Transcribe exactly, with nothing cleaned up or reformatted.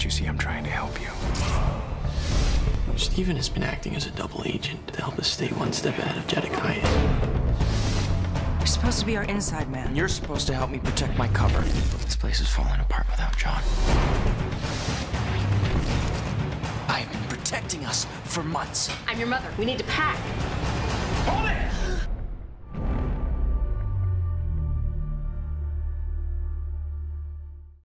you see I'm trying to help you? Steven has been acting as a double agent to help us stay one step ahead of Jedediah. You're supposed to be our inside man. And you're supposed to help me protect my cover. This place is falling apart without John. I've been protecting us for months. I'm your mother. We need to pack. Hold it!